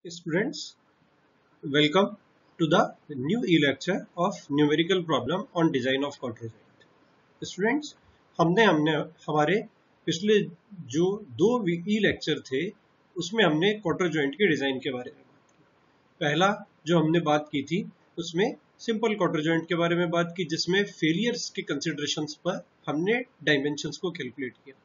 Students, welcome to the new e-lecture of numerical problem on design of quarter joint. Students, हमने हमने हमारे पिछले जो दो ई लेक्चर थे उसमें हमने क्वार्टर जॉइंट के डिजाइन के बारे में बात की। पहला जो हमने बात की थी उसमें सिंपल क्वार्टर जॉइंट के बारे में बात की जिसमें फेलियर्स के कंसिडरेशंस पर हमने डायमेंशंस को कैलकुलेट किया।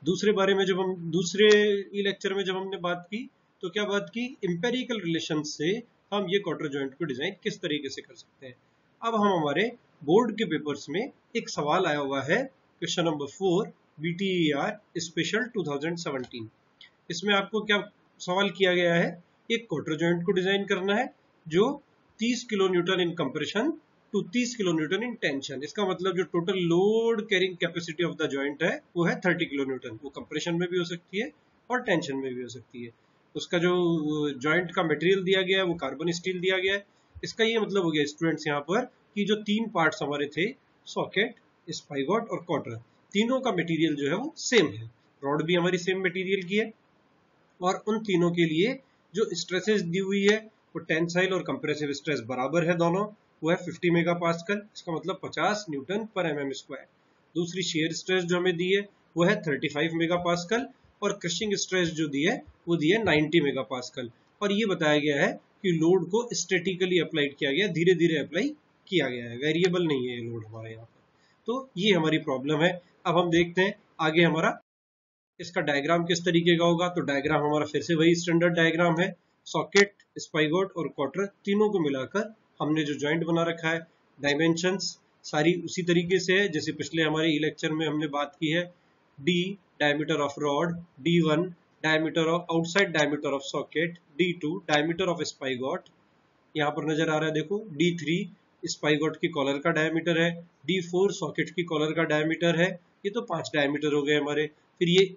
दूसरे ई लेक्चर में जब हमने बात की तो क्या बात की, इंपेरिकल रिलेशन से हम ये क्वार्टर जॉइंट को डिजाइन किस तरीके से कर सकते हैं। अब हम हमारे बोर्ड के पेपर्स में एक सवाल आया हुआ है, क्वेश्चन नंबर 4 BTER स्पेशल 2017। इसमें आपको क्या सवाल किया गया है, एक क्वार्टर जॉइंट को डिजाइन करना है जो 30 kilo newton in compression to 30 kilo newton in tension. इसका मतलब जो total load carrying capacity of the joint है वो है 30 किलो न्यूटन। वो कंप्रेशन में भी हो सकती है और टेंशन में भी हो सकती है। उसका जो जॉइंट का मटेरियल दिया गया है वो कार्बन स्टील दिया गया है। इसका ये मतलब हो गया स्टूडेंट्स यहाँ पर कि जो तीन पार्ट्स हमारे थे, सॉकेट, स्पाइगॉट और क्वार्टर, तीनों का मटेरियल जो है वो सेम है। रॉड भी हमारी सेम मटेरियल की है और उन तीनों के लिए जो स्ट्रेसेस दी हुई है वो टेंसाइल और कंप्रेसिव स्ट्रेस बराबर है दोनों, वो है 50 मेगापास्कल। इसका मतलब 50 न्यूटन पर mm स्क्वायर। दूसरी शेयर स्ट्रेस जो हमें दी है वो है 35 मेगापास्कल और क्रशिंग स्ट्रेस जो दी है वो दी है 90 मेगापास्कल। और ये बताया गया है कि लोड को स्टैटिकली अप्लाइड किया गया, धीरे धीरे अप्लाई किया गया है, वेरिएबल नहीं है ये लोड हमारे यहाँ पर। तो ये हमारी प्रॉब्लम है। अब हम देखते हैं आगे हमारा इसका डायग्राम किस तरीके का होगा। तो डायग्राम हमारा फिर से वही स्टैंडर्ड डायग्राम है। सॉकेट, स्पाइगॉट और क्वार्टर तीनों को मिलाकर हमने जो जॉइंट बना रखा है, डायमेंशंस सारी उसी तरीके से है जैसे पिछले हमारे ई लेक्चर में हमने बात की है। D diameter of rod, D1 diameter of outside diameter of socket, D2 diameter of spigot। यहाँ पर नजर आ रहा है देखो, D3 स्पाइगॉट की कॉलर का डायमीटर है, D4 सॉकेट की कॉलर का डायमीटर है। ये तो 5 डायमीटर हो गए हमारे। फिर ये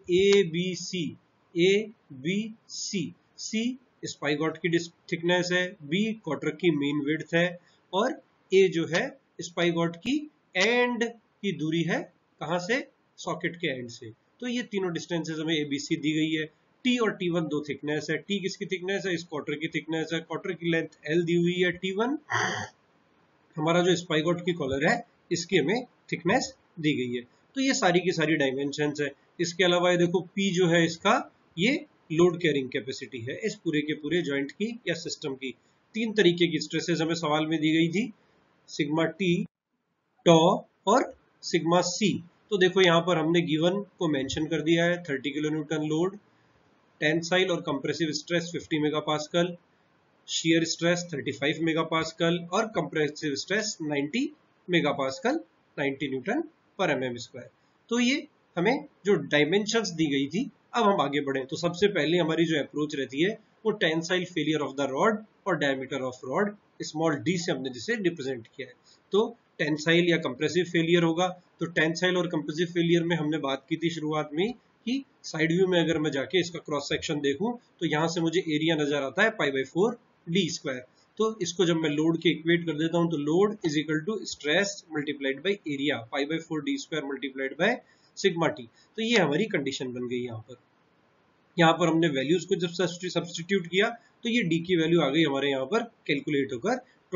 A B C, C स्पाइगॉट की थिकनेस है, B क्वार्टर की मीन विड्थ है और A जो है स्पाइगॉट की एंड की दूरी है, कहां से, सॉकेट के एंड से। तो ये तीनों डिस्टेंसेस हमें ABC दी गई है। T और T1 दो थिकनेस है। T किसकी थिकनेस है, इस क्वार्टर की थिकनेस है। क्वार्टर की लेंथ L दी हुई है। T1 हमारा जो स्पाइगॉट की कॉलर है इसकी हमें थिकनेस दी गई है। तो ये सारी की सारी डायमेंशंस है। इसके अलावा ये देखो P जो है इसका, ये लोड कैरिंग कैपेसिटी है इस पूरे के पूरे जॉइंट की या सिस्टम की। तीन तरीके की स्ट्रेसेस हमें सवाल में दी गई थी, सिग्मा T, टॉ और सिग्मा C। तो देखो यहाँ पर हमने गिवन को मेंशन कर दिया है, 30 किलो न्यूटन लोड, टेंसाइल और compressive stress 50 megapascal, shear stress 35 megapascal और कंप्रेसिव स्ट्रेस 90 मेगापास्कल, 90 न्यूटन पर mm स्क्वायर। तो ये हमें जो डायमेंशंस दी गई थी। अब हम आगे बढ़े तो सबसे पहले हमारी जो अप्रोच रहती है वो tensile failure of the rod और diameter of rod small d से हमने जिसे रिप्रेजेंट किया है। तो टेंसाइल या कंप्रेसिव फेलियर होगा। तो टेंसाइल और कंप्रेसिव फेलियर में हमने बात की थी शुरुआत में कि साइड व्यू में अगर मैं जाके इसका क्रॉस सेक्शन देखूं तो यहां से मुझे एरिया नजर आता है π/4 d स्क्वायर। तो इसको जब मैं लोड के इक्वेट कर देता हूं तो load is equal to stress multiplied by area π/4 d square multiplied by sigma T. तो ये हमारी कंडीशन बन गई। यहाँ पर हमने वैल्यूज को जब सब्स्टिट्यूट किया तो ये d की वैल्यू आ गई हमारे यहाँ पर कैलकुलेट होकर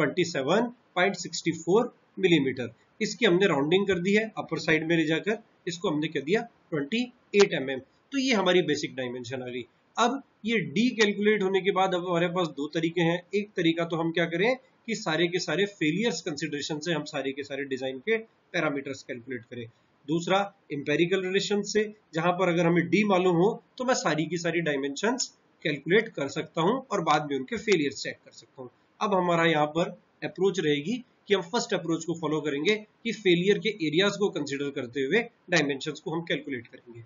27.64 मिलीमीटर। इसकी हमने राउंडिंग कर दी है अपर साइड में ले जाकर, इसको हमने कह दिया 28 mm। तो ये हमारी बेसिक डायमेंशन आ गई। अब ये d कैलकुलेट होने के बाद अब हमारे पास दो तरीके हैं। एक तरीका तो हम क्या करें कि सारे के सारे फेलियर्स कंसिडरेशन से हम सारे के सारे डिजाइन के पैरामीटर्स कैलकुलेट करें। दूसरा इंपेरिकल रिलेशन से, जहां पर अगर हमें d मालूम हो तो मैं सारी की सारी डायमेंशंस कैलकुलेट कर सकता हूं और बाद में उनके फेलियर्स चेक कर सकता हूं। अब हमारा यहाँ पर अप्रोच रहेगी कि हम फर्स्ट अप्रोच को फॉलो करेंगे कि फेलियर के एरियाज को कंसीडर करते हुए डायमेंशंस को हम कैलकुलेट करेंगे।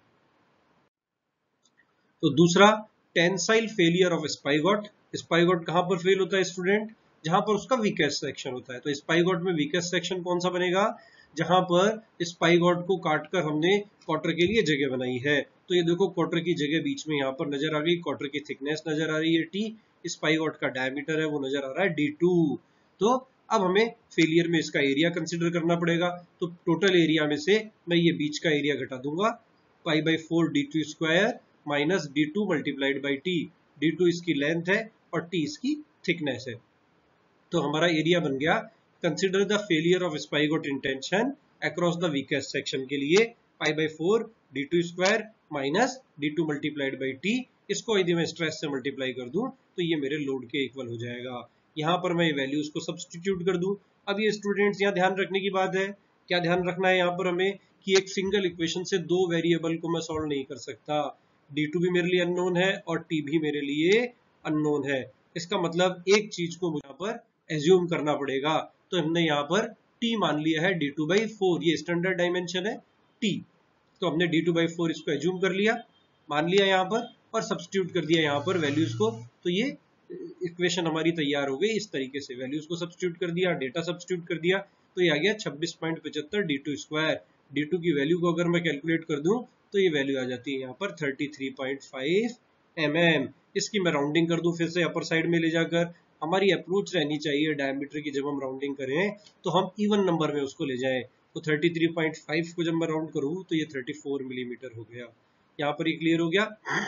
तो दूसरा, tensile failure of spigot. Spigot कहां पर फेल होता है स्टूडेंट, जहां पर उसका वीकेस्ट सेक्शन होता है। तो स्पाइगॉट में वीकेस्ट सेक्शन कौन सा बनेगा, जहां पर स्पाइगॉट को काटकर हमने क्वार्टर के लिए जगह बनाई है। तो ये देखो क्वार्टर की जगह बीच में यहाँ पर नजर आ गई, क्वार्टर की थिकनेस नजर आ रही है T, स्पाइगॉट का डायमीटर है वो नजर आ रहा है D2। तो अब हमें फेलियर में इसका एरिया कंसिडर करना पड़ेगा। तो टोटल एरिया में से मैं ये बीच का एरिया घटा दूंगा, π/4 d2 square minus D2 multiplied by T। D2 इसकी लेंथ है और टी इसकी थिकनेस है। तो हमारा एरिया बन गया, consider the failure of spigot in tension across the weakest section के लिए pi by 4 d2 square minus d2 multiplied by T. इसको यदि मैं स्ट्रेस से मल्टीप्लाई कर दूं तो ये मेरे लोड के इक्वल हो जाएगा। यहाँ पर मैं वैल्यूज को सब्स्टिट्यूट कर दूं। अब ये स्टूडेंट्स यहाँ ध्यान रखने की बात है, क्या ध्यान रखना है यहाँ पर हमें कि एक सिंगल इक्वेशन से दो वेरिएबल को मैं सॉल्व नहीं कर सकता। d2 भी मेरे लिए अननोन है और t भी मेरे लिए अननोन है। इसका मतलब एक चीज को मुझे यहाँ पर एज्यूम करना पड़ेगा। तो हमने यहाँ पर t मान लिया है d2 बाई 4, ये स्टैंडर्ड डायमेंशन है t। तो हमने d2 बाई 4 इसको एज्यूम कर लिया, मान लिया यहाँ पर, और सब्स्टिट्यूट कर दिया यहाँ पर वैल्यूज को। तो ये इक्वेशन हमारी तैयार हो गई। इस तरीके से वैल्यूज को सब्स्टिट्यूट कर दिया, डेटा सब्स्टिट्यूट कर दिया, तो ये आ गया 26.75 d2 स्क्वायर। d2 की वैल्यू को अगर मैं कैलकुलेट कर दूं तो ये वैल्यू आ जाती है यहाँ पर 33.5 mm। इसकी मैं राउंडिंग कर दूं फिर से अपर साइड में ले जाकर। हमारी अप्रोच रहनी चाहिए डायमीटर की, जब हम राउंडिंग करें तो हम इवन नंबर में उसको ले जाएं। तो 33.5 को जब मैं राउंड करूं तो ये 34 मिलीमीटर हो गया। यहाँ पर ये क्लियर हो गया।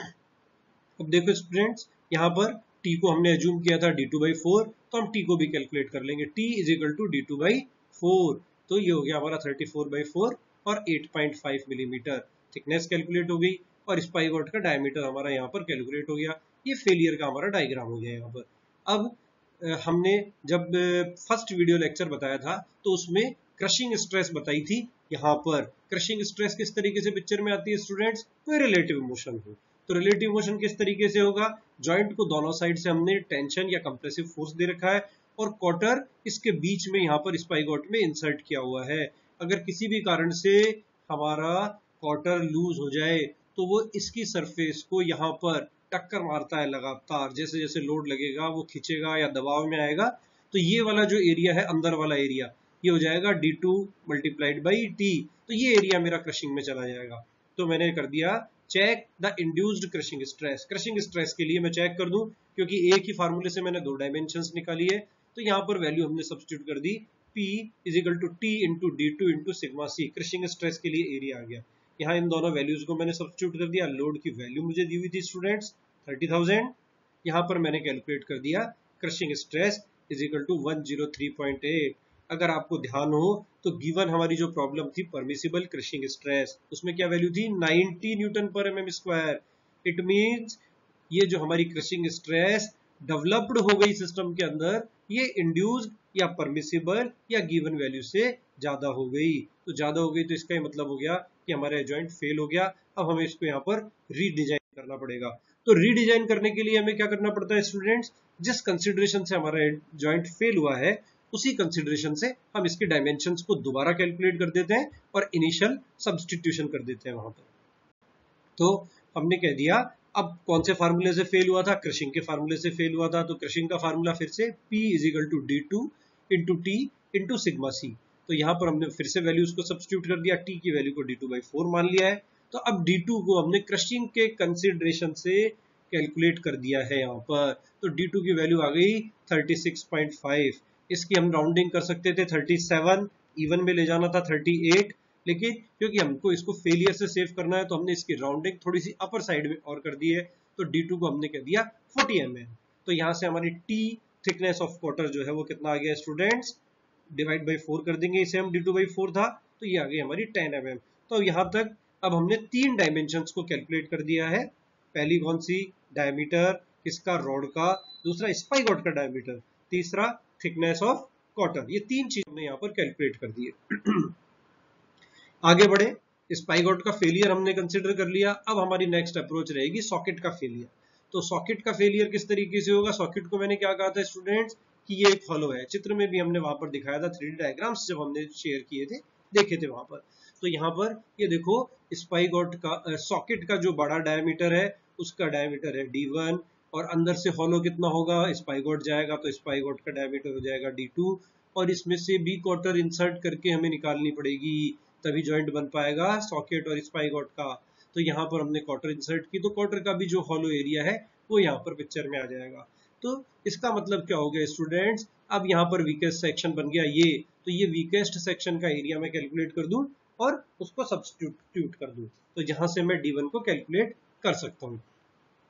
अब देखो स्टूडेंट्स, यहाँ पर t को हमने एज्यूम किया था d2 बाई 4, तो हम t को भी कैलकुलेट कर लेंगे। t is equal to d2 by 4, तो ये हो गया हमारा 34 बाई 4 और 8.5 मिलीमीटर। थिकनेस कैलकुलेट हो गई और स्पाइगोट का डायमीटर हमारा यहाँ पर कैलकुलेट हो गया। ये फेलियर का हमारा डायग्राम हो गया यहाँ पर। अब हमने जब फर्स्ट वीडियो लेक्चर बताया था तो उसमें क्रशिंग स्ट्रेस बताई थी। यहाँ पर क्रशिंग स्ट्रेस किस तरीके से पिक्चर में आती है स्टूडेंट्स, कोई रिलेटिव मोशन हो तो रिलेटिव मोशन किस तरीके से होगा, जॉइंट को दोनों साइड से हमने टेंशन या कंप्रेसिव फोर्स दे रखा है और क्वार्टर इसके बीच में यहाँ पर स्पाइगोट में इंसर्ट किया हुआ है। अगर किसी भी कारण से हमारा क्वार्टर लूज हो जाए तो वो इसकी सरफेस को यहाँ पर टक्कर मारता है लगातार, जैसे जैसे लोड लगेगा वो खींचेगा या दबाव में आएगा। तो ये वाला जो एरिया है, अंदर वाला एरिया, ये हो जाएगा d2 मल्टीप्लाइड बाई t। तो ये एरिया मेरा क्रशिंग में चला जाएगा। तो मैंने कर दिया check the induced crushing stress. Crushing stress के लिए मैं चेक कर दूं, क्योंकि एक ही फार्मूले से मैंने दो डायमेंशंस निकाली है। तो यहाँ पर वैल्यू हमने सब्स्टिट्यूट कर दी, P is equal to T into d2 into sigma C। Crushing stress के लिए एरिया आ गया। यहाँ इन दोनों वैल्यूज को मैंने सब्स्टिट्यूट कर दिया। लोड की वैल्यू मुझे दी हुई थी स्टूडेंट्स 30,000। यहाँ पर मैंने कैलकुलेट कर दिया crushing stress is equal to 103.8। अगर आपको ध्यान हो तो गिवन हमारी जो प्रॉब्लम थी परमिसिबल क्रशिंग स्ट्रेस, उसमें क्या वैल्यू थी 90 न्यूटन पर mm स्क्वायर। इट मींस ये जो हमारी क्रशिंग स्ट्रेस डेवलप्ड हो गई सिस्टम के अंदर, ये इंड्यूस्ड या परमिसिबल या गिवन वैल्यू से ज्यादा हो गई। तो ज्यादा हो गई तो इसका मतलब हो गया कि हमारा जॉइंट फेल हो गया। अब हमें इसको यहाँ पर रीडिजाइन करना पड़ेगा। तो रीडिजाइन करने के लिए हमें क्या करना पड़ता है स्टूडेंट्स, जिस कंसिडरेशन से हमारा जॉइंट फेल हुआ है उसी कंसिडरेशन से हम इसके डायमेंशंस को दोबारा कैलकुलेट कर देते हैं और इनिशियल सब्स्टिट्यूशन कर देते हैं वहां पर। तो हमने कह दिया अब कौन से फार्मूले से फेल हुआ था, क्रशिंग के फार्मूले से फेल हुआ था। तो क्रशिंग का फार्मूला फिर से P is equal to d2 into T into sigma C। तो यहाँ पर हमने फिर से वैल्यूज को सब्स्टिट्यूट कर दिया, T की वैल्यू को d2 बाई 4 मान लिया है। तो अब d2 को हमने क्रशिंग के कंसिडरेशन से कैलकुलेट कर दिया है यहाँ पर। तो d2 की वैल्यू आ गई 36.5। इसकी हम राउंडिंग कर सकते थे 37, इवन में ले जाना था 38, लेकिन क्योंकि हमको इसको फेलियर से सेव करना है तो हमने इसकी राउंडिंग थोड़ी सी अपर साइड में और कर दी है। तो d2 को हमने कह दिया 40 mm। तो यहाँ से हमारी t थिकनेस ऑफ क्वार्टर जो है वो कितना आ गया स्टूडेंट्स, डिवाइड बाई 4 कर देंगे इसे हम, d2 बाई 4 था तो ये आ गई हमारी 10 mm। तो यहाँ तक अब हमने तीन डायमेंशंस को कैलकुलेट कर दिया है। पहली कौन सी, डायमीटर किसका, रॉड का, दूसरा स्पाइगोट का डायमीटर, तीसरा थिकनेस ऑफ क्वार्टर। ये तीन चीज हमने यहाँ पर कैलकुलेट कर दी है। आगे बढ़े, स्पाइगोट का फेलियर हमने कंसिडर कर लिया। अब हमारी नेक्स्ट अप्रोच रहेगी सॉकेट का फेलियर। तो सॉकेट का फेलियर किस तरीके से होगा, सॉकेट को मैंने क्या कहा था स्टूडेंट्स कि ये एक फॉलो है। चित्र में भी हमने वहां पर दिखाया था, 3D डायग्राम्स जब हमने शेयर किए थे देखे थे वहां पर। तो यहाँ पर ये देखो स्पाइगोट का सॉकेट का जो बड़ा डायमीटर है उसका डायमीटर है d1 और अंदर से हॉलो कितना होगा, स्पाइगोट जाएगा तो स्पाइगोट का डायमीटर हो जाएगा d2 और इसमें से बी क्वार्टर इंसर्ट करके हमें निकालनी पड़ेगी, तभी जॉइंट बन पाएगा सॉकेट और स्पाइगोट का। तो यहाँ पर हमने क्वार्टर इंसर्ट की तो क्वार्टर का भी जो हॉलो एरिया है वो यहाँ पर पिक्चर में आ जाएगा। तो इसका मतलब क्या हो गया स्टूडेंट्स, अब यहाँ पर वीकेस्ट सेक्शन बन गया ये। तो ये वीकेस्ट सेक्शन का एरिया मैं कैलकुलेट कर दूं और उसको सब्स्टिट्यूट कर दूं, तो यहाँ से मैं d1 को कैलकुलेट कर सकता हूँ।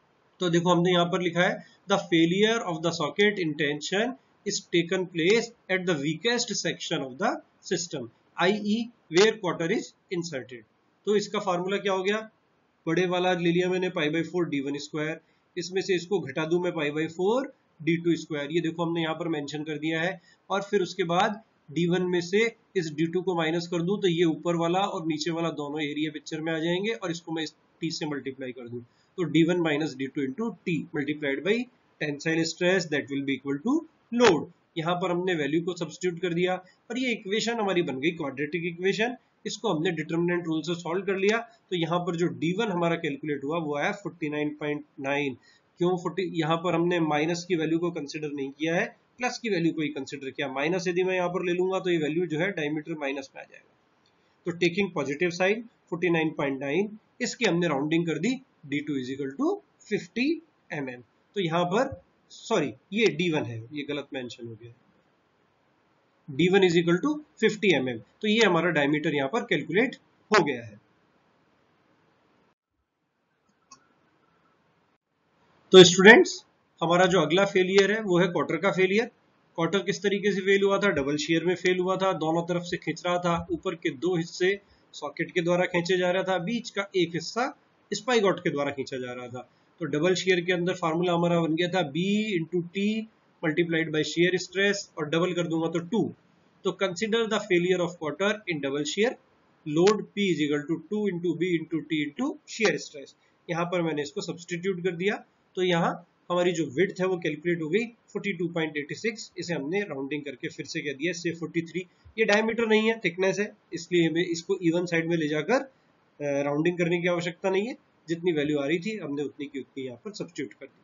तो देखो हमने यहाँ पर लिखा है the failure of the socket in tension is taken place at the weakest section of the system i.e. Where cotter is inserted. तो इसका फार्मूला क्या हो गया, बड़े वाला ले लिया मैंने पाई बाई 4 d1 स्क्वायर, इसमें से इसको घटा दूं मैं पाई बाई 4 d2 स्क्वायर, ये देखो हमने यहाँ पर मेंशन कर दिया है। और फिर उसके बाद d1 में से इस d2 को माइनस कर दूं तो ये ऊपर वाला और नीचे वाला दोनों एरिया पिक्चर में आ जाएंगे, और इसको मैं इस t से मल्टीप्लाई कर दूं तो d1 minus d2 into t multiplied by tensile stress that will be equal to load. यहाँ पर हमने वैल्यू को सब्स्टिट्यूट कर दिया और ये इक्वेशन हमारी बन गई क्वाड्रेटिक इक्वेशन। इसको हमने डिटर्मिनेंट रूल से सॉल्व कर लिया तो यहाँ पर जो d1 हमारा कैलकुलेट हुआ वो आया 49.9। क्यों 40, यहाँ पर हमने माइनस की वैल्यू को कंसिडर नहीं किया है, प्लस की वैल्यू को ही कंसिडर किया। माइनस यदि मैं यहाँ पर ले लूंगा तो ये वैल्यू जो है डायमीटर माइनस में आ जाएगा। तो टेकिंग पॉजिटिव साइड 49.9, इसकी हमने राउंडिंग कर दी d2 is equal to 50 mm। तो यहाँ पर सॉरी ये d1 है, ये गलत मेंशन हो गया, d1 is equal to 50 mm। तो ये हमारा डायमीटर यहाँ पर कैलकुलेट हो गया है। तो स्टूडेंट्स हमारा जो अगला फेलियर है वो है क्वार्टर का फेलियर। क्वार्टर किस तरीके से फेल हुआ था, डबल शेयर में फेल हुआ था, दोनों तरफ से खींच रहा था, ऊपर के दो हिस्से सॉकेट के द्वारा खींचे जा रहा था, बीच का एक हिस्सा स्पाइगॉट के द्वारा खींचा जा रहा था। तो डबल शेयर के अंदर फार्मूला हमारा बन गया था b into T multiplied by shear stress, और डबल कर दूंगा तो 2। तो consider the failure of cotter in double shear, load p is equal to 2 into b into T into shear stress. यहाँ पर मैंने इसको सब्सटीट्यूट कर दिया तो यहाँ हमारी जो विड्थ है वो कैलकुलेट हो गई 42.86। इसे हमने राउंडिंग करके फिर से कह दिया से 43। ये डायमीटर नहीं है, थिकनेस है, इसलिए हमें इसको इवन साइड में ले जाकर राउंडिंग करने की आवश्यकता नहीं है। जितनी वैल्यू आ रही थी हमने उतनी की उतनी यहाँ पर सब्स्टिट्यूट कर दी।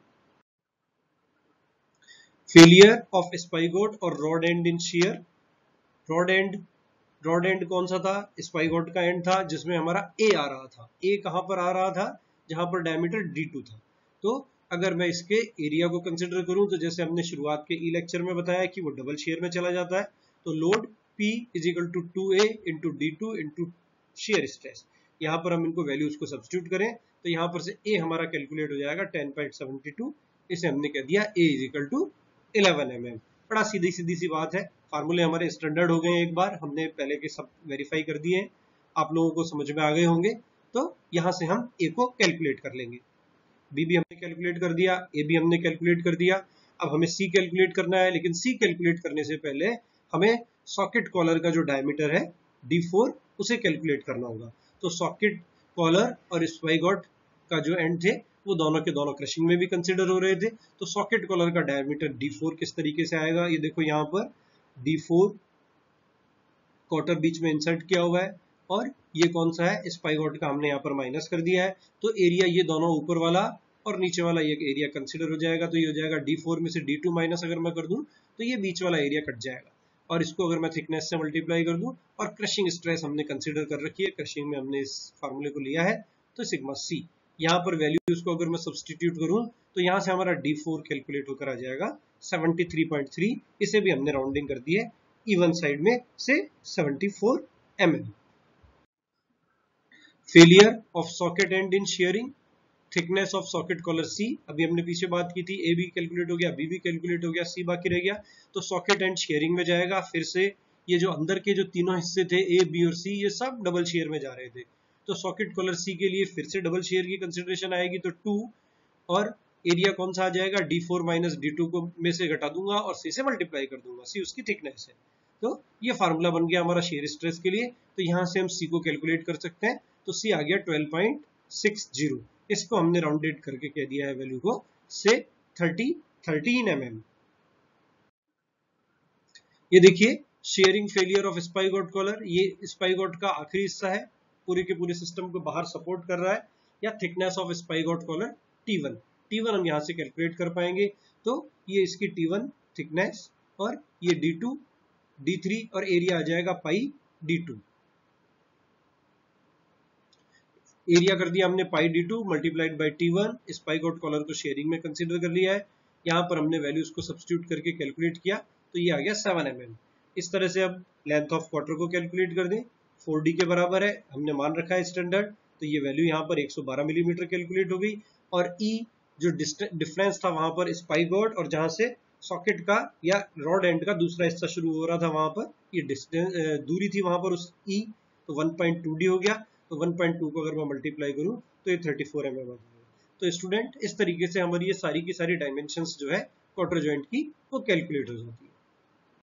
फेलियर ऑफ स्पाइगोट और rod end in shear. Rod end कौन सा था, स्पाइगोट का एंड था जिसमें हमारा ए आ रहा था। ए कहां पर आ रहा था, जहां पर डायमीटर d2 था। तो अगर मैं इसके एरिया को कंसिडर करूं तो जैसे हमने शुरुआत के ई लेक्चर में बताया कि वो डबल शेयर में चला जाता है। तो load P is equal to 2a into d2 into shear stress. यहाँ पर हम इनको वैल्यूज को सब्स्टिट्यूट करें तो यहाँ पर से a हमारा कैलकुलेट हो जाएगा 10.72। इसे हमने कह दिया a is equal to 11 mm। बड़ा सीधी सीधी सी बात है, फार्मूले हमारे स्टैंडर्ड हो गए, एक बार हमने पहले के सब वेरीफाई कर दिए हैं, आप लोगों को समझ में आ गए होंगे। तो यहाँ से हम a को कैलकुलेट कर लेंगे। b भी हमने कैलकुलेट कर दिया, a भी हमने कैलकुलेट कर दिया। अब हमें c कैलकुलेट करना है, लेकिन c कैलकुलेट करने से पहले हमें सॉकेट कॉलर का जो डायमीटर है d4 उसे कैलकुलेट करना होगा। तो सॉकेट कॉलर और स्पाइगॉट का जो एंड थे वो दोनों के दोनों क्रशिंग में भी कंसिडर हो रहे थे। तो सॉकेट कॉलर का डायमीटर d4 किस तरीके से आएगा, ये देखो यहाँ पर d4 क्वार्टर बीच में इंसर्ट किया हुआ है, और ये कौन सा है, स्पाइगॉट का हमने यहाँ पर माइनस कर दिया है। तो एरिया ये दोनों ऊपर वाला और नीचे वाला ये एरिया कंसिडर हो जाएगा। तो ये हो जाएगा d4 में से d2 माइनस अगर मैं कर दूं तो ये बीच वाला एरिया कट जाएगा, और इसको अगर मैं थिकनेस से मल्टीप्लाई कर दूं, और क्रशिंग स्ट्रेस हमने कंसिडर कर रखी है, क्रशिंग में हमने इस फार्मूले को लिया है, तो सिग्मा c। यहाँ पर वैल्यूज को अगर मैं सब्स्टिट्यूट करूं तो यहाँ से हमारा d4 कैलकुलेट होकर आ जाएगा 73.3। इसे भी हमने राउंडिंग कर दी है इवन साइड में से 74 mm। Failure of socket end in shearing, thickness of socket collar C। अभी हमने पीछे बात की थी, A भी कैलकुलेट हो गया, B भी कैलकुलेट हो गया, C बाकी रह गया। तो सॉकेट एंड शेयरिंग में जाएगा। फिर से ये जो अंदर के जो तीनों हिस्से थे A, B और C, ये सब डबल शेयर में जा रहे थे। तो सॉकेट कॉलर C के लिए फिर से डबल शेयर की कंसिडरेशन आएगी, तो 2, और एरिया कौन सा आ जाएगा, d4 माइनस d2 को में से घटा दूंगा और C से मल्टीप्लाई कर दूंगा, C उसकी थिकनेस है। तो ये फार्मूला बन गया हमारा शेयर स्ट्रेस के लिए। तो यहाँ से हम C को कैलकुलेट कर सकते हैं। तो C आ गया 12.60। इसको हमने राउंडेड करके कह दिया है वैल्यू को से 13 mm। ये देखिए shearing failure of spigot collar, ये स्पाइगॉट का आखिरी हिस्सा है, पूरे के पूरे सिस्टम को बाहर सपोर्ट कर रहा है। या thickness of spigot collar T1 हम यहाँ से कैलकुलेट कर पाएंगे। तो ये इसकी T1 थिकनेस, और ये D2 D3, और एरिया आ जाएगा पाई D2। एरिया कर दिया हमने pi d2 multiplied by T1। Spigot collar को शेयरिंग में कंसीडर कर लिया है। यहाँ पर हमने वैल्यूज को सब्स्टिट्यूट करके कैलकुलेट किया, तो ये आ गया 7 mm। इस तरह से अब लेंथ ऑफ क्वार्टर को कैलकुलेट कर दें, 4d के बराबर है, हमने मान रखा है स्टैंडर्ड। तो ये वैल्यू यहाँ पर 112 मिलीमीटर कैलकुलेट हो गई, और E जो डिफरेंस था वहां पर स्पाइक गॉट और जहां से सॉकेट का या रॉड एंड का दूसरा हिस्सा शुरू हो रहा था वहां पर ये डिस्टेंस दूरी थी वहां पर उस ई, तो 1.2d हो गया। तो 1.2 को अगर मैं मल्टीप्लाई करूं तो ये 34 mm आ जाएगा। तो स्टूडेंट इस तरीके से हमारी ये सारी की सारी डायमेंशंस जो है क्वार्टर जॉइंट की वो कैलकुलेट हो जाती है।